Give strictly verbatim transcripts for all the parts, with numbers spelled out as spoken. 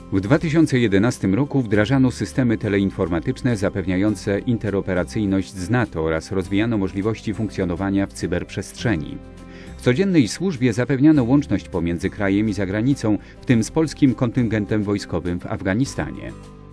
W dwa tysiące jedenastym roku wdrażano systemy teleinformatyczne zapewniające interoperacyjność z NATO oraz rozwijano możliwości funkcjonowania w cyberprzestrzeni. W codziennej służbie zapewniano łączność pomiędzy krajem i zagranicą, w tym z polskim kontyngentem wojskowym w Afganistanie.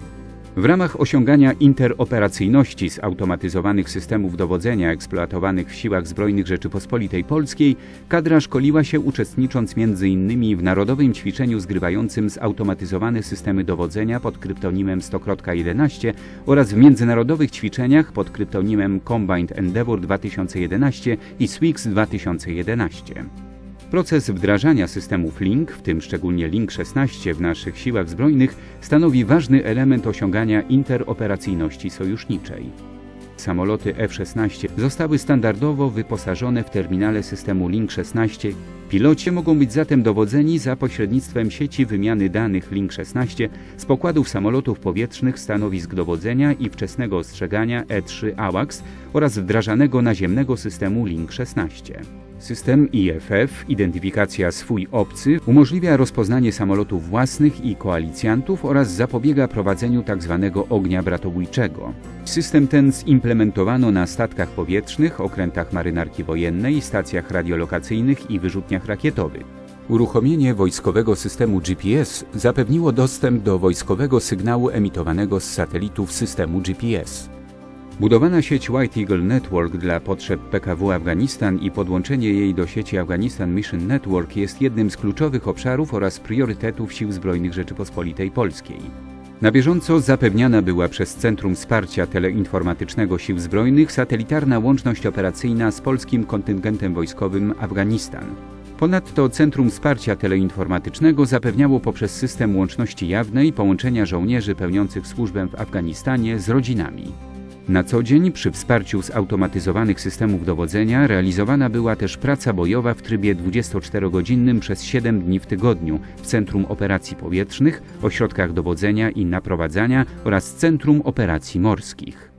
W ramach osiągania interoperacyjności zautomatyzowanych systemów dowodzenia eksploatowanych w Siłach Zbrojnych Rzeczypospolitej Polskiej kadra szkoliła się uczestnicząc między innymi w narodowym ćwiczeniu zgrywającym zautomatyzowane systemy dowodzenia pod kryptonimem sto jedenaście oraz w międzynarodowych ćwiczeniach pod kryptonimem Combined Endeavour dwa tysiące jedenaście i S W I X dwa tysiące jedenaście. Proces wdrażania systemów Link, w tym szczególnie Link szesnaście w naszych siłach zbrojnych, stanowi ważny element osiągania interoperacyjności sojuszniczej. Samoloty F szesnaście zostały standardowo wyposażone w terminale systemu Link szesnaście. Piloci mogą być zatem dowodzeni za pośrednictwem sieci wymiany danych Link szesnaście z pokładów samolotów powietrznych, stanowisk dowodzenia i wczesnego ostrzegania E trzy AWACS oraz wdrażanego naziemnego systemu Link szesnaście. System I F F, identyfikacja swój obcy, umożliwia rozpoznanie samolotów własnych i koalicjantów oraz zapobiega prowadzeniu tzw. ognia bratobójczego. System ten zimplementowano na statkach powietrznych, okrętach marynarki wojennej, stacjach radiolokacyjnych i wyrzutniach rakietowych. Uruchomienie wojskowego systemu G P S zapewniło dostęp do wojskowego sygnału emitowanego z satelitów systemu G P S. Budowana sieć White Eagle Network dla potrzeb P K W Afganistan i podłączenie jej do sieci Afghanistan Mission Network jest jednym z kluczowych obszarów oraz priorytetów Sił Zbrojnych Rzeczypospolitej Polskiej. Na bieżąco zapewniana była przez Centrum Wsparcia Teleinformatycznego Sił Zbrojnych satelitarna łączność operacyjna z polskim kontyngentem wojskowym Afganistan. Ponadto Centrum Wsparcia Teleinformatycznego zapewniało poprzez system łączności jawnej połączenia żołnierzy pełniących służbę w Afganistanie z rodzinami. Na co dzień przy wsparciu zautomatyzowanych systemów dowodzenia realizowana była też praca bojowa w trybie dwudziestoczterogodzinnym przez siedem dni w tygodniu w Centrum Operacji Powietrznych, Ośrodkach Dowodzenia i Naprowadzania oraz Centrum Operacji Morskich.